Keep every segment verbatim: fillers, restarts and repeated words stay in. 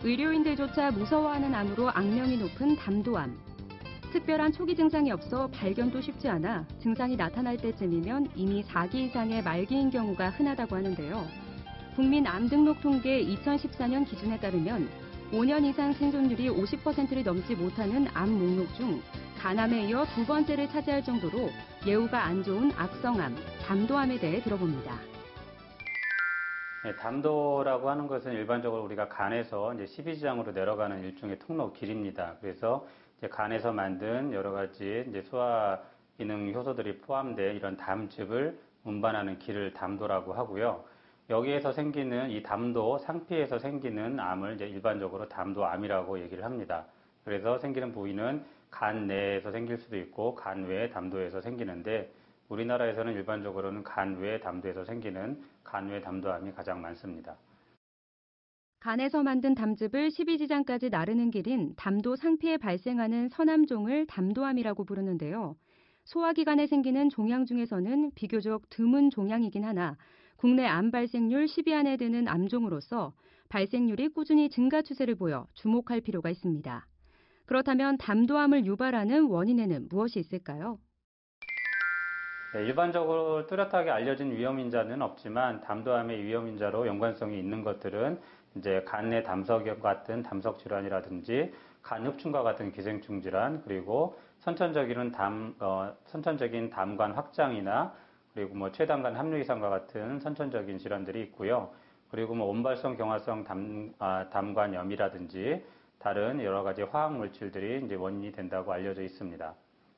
의료인들조차 무서워하는 암으로 악명이 높은 담도암. 특별한 초기 증상이 없어 발견도 쉽지 않아 증상이 나타날 때쯤이면 이미 사 기 이상의 말기인 경우가 흔하다고 하는데요. 국민 암 등록 통계 이천십사 년 기준에 따르면 오 년 이상 생존율이 오십 퍼센트를 넘지 못하는 암 목록 중 간암에 이어 두 번째를 차지할 정도로 예후가 안 좋은 악성암, 담도암에 대해 들어봅니다. 네, 담도라고 하는 것은 일반적으로 우리가 간에서 이제 십이 지장으로 내려가는 일종의 통로 길입니다. 그래서 이제 간에서 만든 여러 가지 이제 소화 기능 효소들이 포함된 이런 담즙을 운반하는 길을 담도라고 하고요. 여기에서 생기는 이 담도 상피에서 생기는 암을 이제 일반적으로 담도암이라고 얘기를 합니다. 그래서 생기는 부위는 간 내에서 생길 수도 있고 간 외의 담도에서 생기는데 우리나라에서는 일반적으로는 간 외의 담도에서 생기는 간 외 담도암이 가장 많습니다. 간에서 만든 담즙을 십이 지장까지 나르는 길인 담도 상피에 발생하는 선암종을 담도암이라고 부르는데요. 소화기관에 생기는 종양 중에서는 비교적 드문 종양이긴 하나 국내 암 발생률 십 위 안에 드는 암종으로서 발생률이 꾸준히 증가 추세를 보여 주목할 필요가 있습니다. 그렇다면 담도암을 유발하는 원인에는 무엇이 있을까요? 네, 일반적으로 뚜렷하게 알려진 위험인자는 없지만 담도암의 위험인자로 연관성이 있는 것들은 이제 간 내 담석 같은 담석 질환이라든지 간 흡충과 같은 기생충 질환, 그리고 선천적인 담 어, 선천적인 담관 확장이나 그리고 뭐 췌담관 함유 이상과 같은 선천적인 질환들이 있고요. 그리고 뭐 온발성 경화성 담 아, 담관염이라든지 다른 여러 가지 화학 물질들이 이제 원인이 된다고 알려져 있습니다.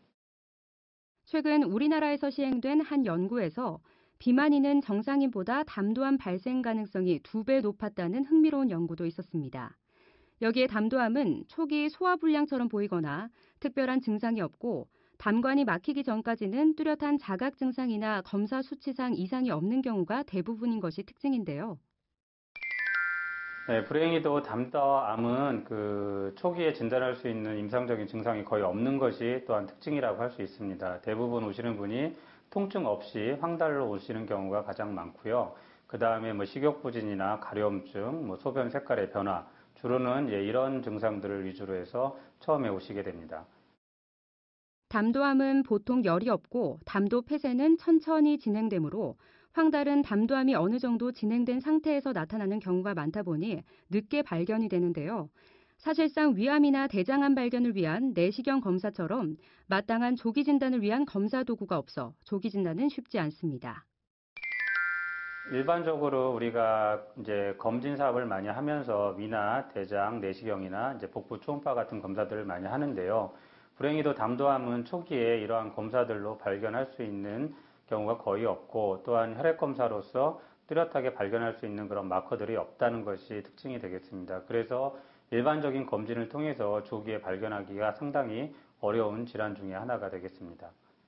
최근 우리나라에서 시행된 한 연구에서 비만인은 정상인보다 담도암 발생 가능성이 두 배 높았다는 흥미로운 연구도 있었습니다. 여기에 담도암은 초기 소화불량처럼 보이거나 특별한 증상이 없고 담관이 막히기 전까지는 뚜렷한 자각 증상이나 검사 수치상 이상이 없는 경우가 대부분인 것이 특징인데요. 네, 불행히도 담도암은 그 초기에 진단할 수 있는 임상적인 증상이 거의 없는 것이 또한 특징이라고 할 수 있습니다. 대부분 오시는 분이 통증 없이 황달로 오시는 경우가 가장 많고요. 그 다음에 뭐 식욕부진이나 가려움증, 뭐 소변 색깔의 변화, 주로는 예, 이런 증상들을 위주로 해서 처음에 오시게 됩니다. 담도암은 보통 열이 없고 담도 폐쇄는 천천히 진행되므로 황달은 담도암이 어느 정도 진행된 상태에서 나타나는 경우가 많다 보니 늦게 발견이 되는데요. 사실상 위암이나 대장암 발견을 위한 내시경 검사처럼 마땅한 조기 진단을 위한 검사 도구가 없어 조기 진단은 쉽지 않습니다. 일반적으로 우리가 이제 검진 사업을 많이 하면서 위나 대장, 내시경이나 이제 복부 초음파 같은 검사들을 많이 하는데요. 불행히도 담도암은 초기에 이러한 검사들로 발견할 수 있는 경우가 거의 없고 또한 혈액 검사로서 뚜렷하게 발견할 수 있는 그런 마커들이 없다는 것이 특징이 되겠습니다. 그래서 일반적인 검진을 통해서 조기에 발견하기가 상당히 어려운 질환 중에 하나가 되겠습니다.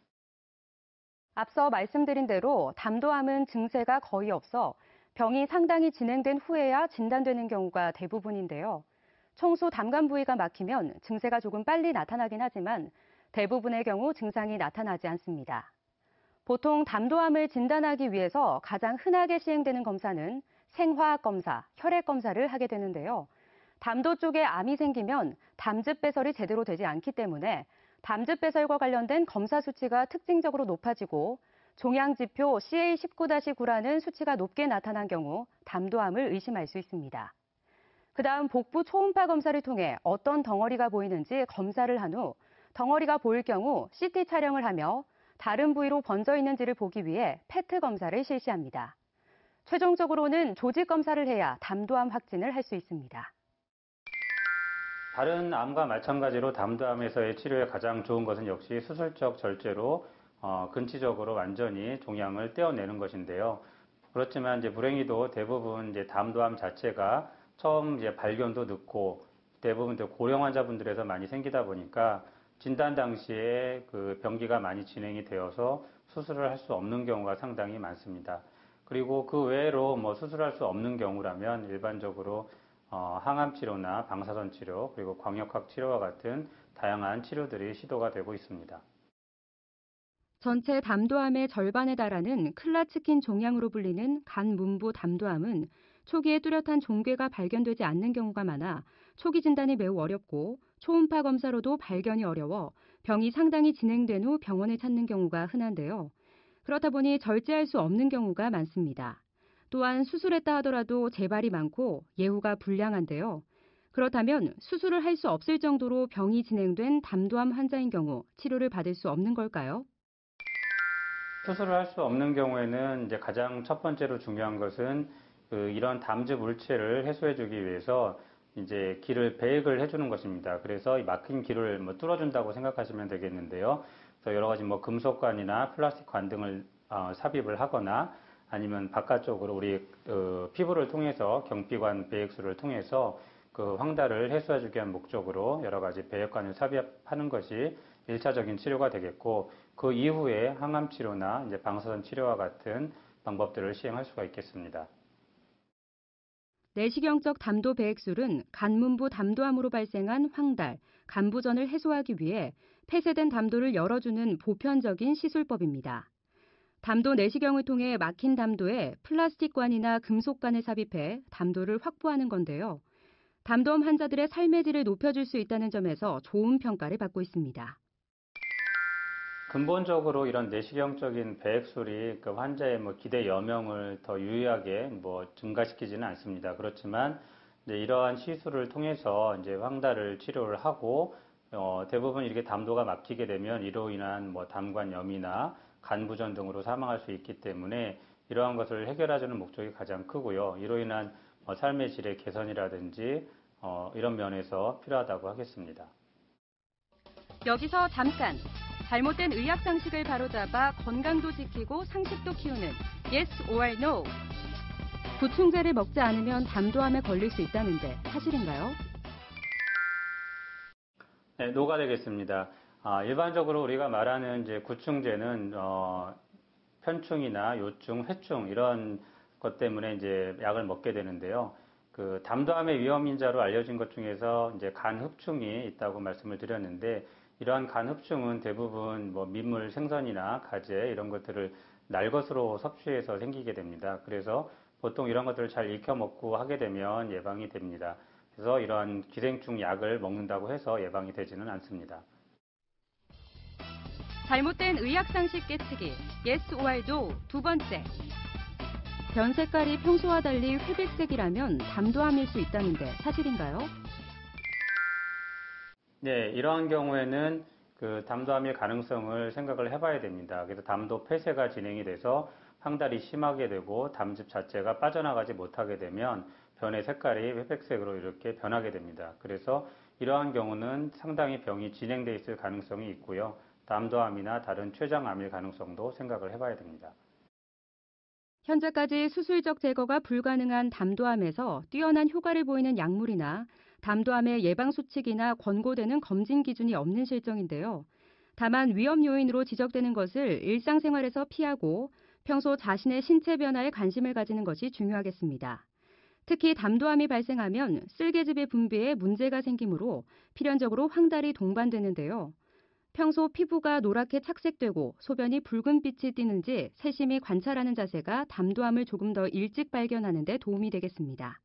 앞서 말씀드린 대로 담도암은 증세가 거의 없어 병이 상당히 진행된 후에야 진단되는 경우가 대부분인데요. 청소 담관 부위가 막히면 증세가 조금 빨리 나타나긴 하지만 대부분의 경우 증상이 나타나지 않습니다. 보통 담도암을 진단하기 위해서 가장 흔하게 시행되는 검사는 생화학 검사, 혈액 검사를 하게 되는데요. 담도 쪽에 암이 생기면 담즙 배설이 제대로 되지 않기 때문에 담즙 배설과 관련된 검사 수치가 특징적으로 높아지고 종양지표 씨 에이 십구 구라는 수치가 높게 나타난 경우 담도암을 의심할 수 있습니다. 그 다음 복부 초음파 검사를 통해 어떤 덩어리가 보이는지 검사를 한 후 덩어리가 보일 경우 씨 티 촬영을 하며 다른 부위로 번져 있는지를 보기 위해 페트 검사를 실시합니다. 최종적으로는 조직 검사를 해야 담도암 확진을 할 수 있습니다. 다른 암과 마찬가지로 담도암에서의 치료에 가장 좋은 것은 역시 수술적 절제로 어, 근치적으로 완전히 종양을 떼어내는 것인데요. 그렇지만 이제 불행히도 대부분 이제 담도암 자체가 처음 이제 발견도 늦고 대부분 고령 환자분들에서 많이 생기다 보니까 진단 당시에 그 병기가 많이 진행이 되어서 수술을 할 수 없는 경우가 상당히 많습니다. 그리고 그 외로 뭐 수술할 수 없는 경우라면 일반적으로 어, 항암 치료나 방사선 치료 그리고 광역학 치료와 같은 다양한 치료들이 시도가 되고 있습니다. 전체 담도암의 절반에 달하는 클라츠킨 종양으로 불리는 간 문부 담도암은 초기에 뚜렷한 종괴가 발견되지 않는 경우가 많아 초기 진단이 매우 어렵고 초음파 검사로도 발견이 어려워 병이 상당히 진행된 후 병원을 찾는 경우가 흔한데요. 그렇다 보니 절제할 수 없는 경우가 많습니다. 또한 수술했다 하더라도 재발이 많고 예후가 불량한데요. 그렇다면 수술을 할 수 없을 정도로 병이 진행된 담도암 환자인 경우 치료를 받을 수 없는 걸까요? 수술을 할 수 없는 경우에는 이제 가장 첫 번째로 중요한 것은 그 이런 담즙 물체를 해소해주기 위해서 이제 기를 배액을 해주는 것입니다. 그래서 이 막힌 기를 뭐 뚫어준다고 생각하시면 되겠는데요. 그래서 여러 가지 뭐 금속관이나 플라스틱 관 등을 어, 삽입을 하거나 아니면 바깥쪽으로 우리 어, 피부를 통해서 경피관 배액술을 통해서 그 황달을 해소해주기 위한 목적으로 여러 가지 배액관을 삽입하는 것이 일차적인 치료가 되겠고, 그 이후에 항암 치료나 이제 방사선 치료와 같은 방법들을 시행할 수가 있겠습니다. 내시경적 담도 배액술은 간문부 담도암으로 발생한 황달, 간부전을 해소하기 위해 폐쇄된 담도를 열어주는 보편적인 시술법입니다. 담도 내시경을 통해 막힌 담도에 플라스틱관이나 금속관을 삽입해 담도를 확보하는 건데요. 담도암 환자들의 삶의 질을 높여줄 수 있다는 점에서 좋은 평가를 받고 있습니다. 근본적으로 이런 내시경적인 배액술이 그 환자의 뭐 기대 여명을 더 유의하게 뭐 증가시키지는 않습니다. 그렇지만 이제 이러한 시술을 통해서 이제 황달을 치료를 하고 어 대부분 이렇게 담도가 막히게 되면 이로 인한 뭐 담관염이나 간부전 등으로 사망할 수 있기 때문에 이러한 것을 해결하자는 목적이 가장 크고요. 이로 인한 어 삶의 질의 개선이라든지 어 이런 면에서 필요하다고 하겠습니다. 여기서 잠깐! 잘못된 의학 상식을 바로잡아 건강도 지키고 상식도 키우는 Yes or No. 구충제를 먹지 않으면 담도암에 걸릴 수 있다는데 사실인가요? 네, 노가 되겠습니다. 아, 일반적으로 우리가 말하는 이제 구충제는 어, 편충이나 요충, 회충 이런 것 때문에 이제 약을 먹게 되는데요. 그 담도암의 위험 인자로 알려진 것 중에서 이제 간 흡충이 있다고 말씀을 드렸는데, 이러한 간 흡충은 대부분 뭐 민물 생선이나 가재 이런 것들을 날 것으로 섭취해서 생기게 됩니다. 그래서 보통 이런 것들을 잘 익혀 먹고 하게 되면 예방이 됩니다. 그래서 이러한 기생충 약을 먹는다고 해서 예방이 되지는 않습니다. 잘못된 의학 상식 깨치기 Yes or No 두 번째. 변 색깔이 평소와 달리 회백색이라면 담도암일 수 있다는데 사실인가요? 네, 이러한 경우에는 그 담도암일 가능성을 생각을 해봐야 됩니다. 그래서 담도 폐쇄가 진행이 돼서 황달이 심하게 되고 담즙 자체가 빠져나가지 못하게 되면 변의 색깔이 회백색으로 이렇게 변하게 됩니다. 그래서 이러한 경우는 상당히 병이 진행돼 있을 가능성이 있고요. 담도암이나 다른 췌장암일 가능성도 생각을 해봐야 됩니다. 현재까지 수술적 제거가 불가능한 담도암에서 뛰어난 효과를 보이는 약물이나 담도암의 예방수칙이나 권고되는 검진 기준이 없는 실정인데요. 다만 위험 요인으로 지적되는 것을 일상생활에서 피하고 평소 자신의 신체 변화에 관심을 가지는 것이 중요하겠습니다. 특히 담도암이 발생하면 쓸개즙의 분비에 문제가 생기므로 필연적으로 황달이 동반되는데요. 평소 피부가 노랗게 착색되고 소변이 붉은빛이 띠는지 세심히 관찰하는 자세가 담도암을 조금 더 일찍 발견하는 데 도움이 되겠습니다.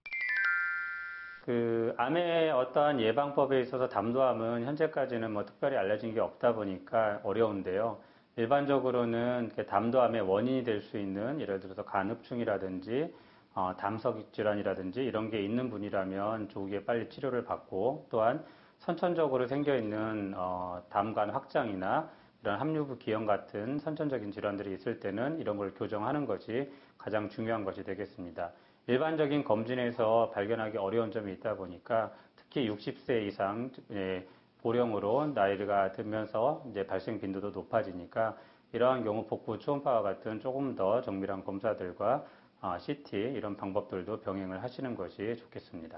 그 암의 어떠한 예방법에 있어서 담도암은 현재까지는 뭐 특별히 알려진 게 없다 보니까 어려운데요. 일반적으로는 담도암의 원인이 될 수 있는 예를 들어서 간흡충이라든지 어, 담석 질환이라든지 이런 게 있는 분이라면 조기에 빨리 치료를 받고, 또한 선천적으로 생겨 있는 어, 담관 확장이나 이런 함유부 기형 같은 선천적인 질환들이 있을 때는 이런 걸 교정하는 것이 가장 중요한 것이 되겠습니다. 일반적인 검진에서 발견하기 어려운 점이 있다 보니까 특히 육십 세 이상 고령으로 나이가 들면서 이제 발생 빈도도 높아지니까 이러한 경우 복부 초음파와 같은 조금 더 정밀한 검사들과 씨티 이런 방법들도 병행을 하시는 것이 좋겠습니다.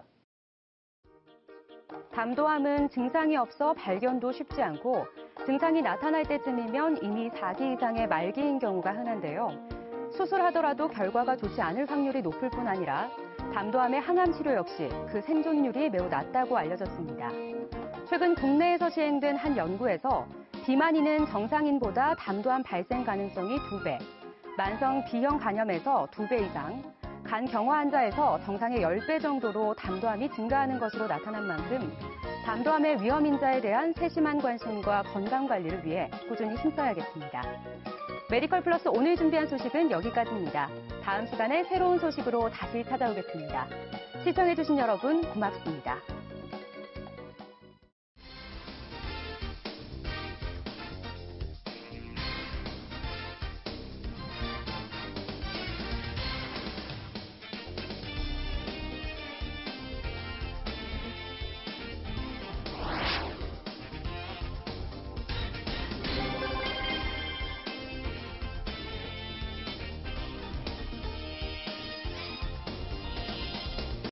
담도암은 증상이 없어 발견도 쉽지 않고 증상이 나타날 때쯤이면 이미 사 기 이상의 말기인 경우가 흔한데요. 수술하더라도 결과가 좋지 않을 확률이 높을 뿐 아니라 담도암의 항암 치료 역시 그 생존율이 매우 낮다고 알려졌습니다. 최근 국내에서 시행된 한 연구에서 비만인은 정상인보다 담도암 발생 가능성이 두 배, 만성 B형 간염에서 두 배 이상, 간 경화 환자에서 정상의 십 배 정도로 담도암이 증가하는 것으로 나타난 만큼 담도암의 위험 인자에 대한 세심한 관심과 건강 관리를 위해 꾸준히 힘써야겠습니다. 메디컬 플러스 오늘 준비한 소식은 여기까지입니다. 다음 시간에 새로운 소식으로 다시 찾아오겠습니다. 시청해주신 여러분 고맙습니다.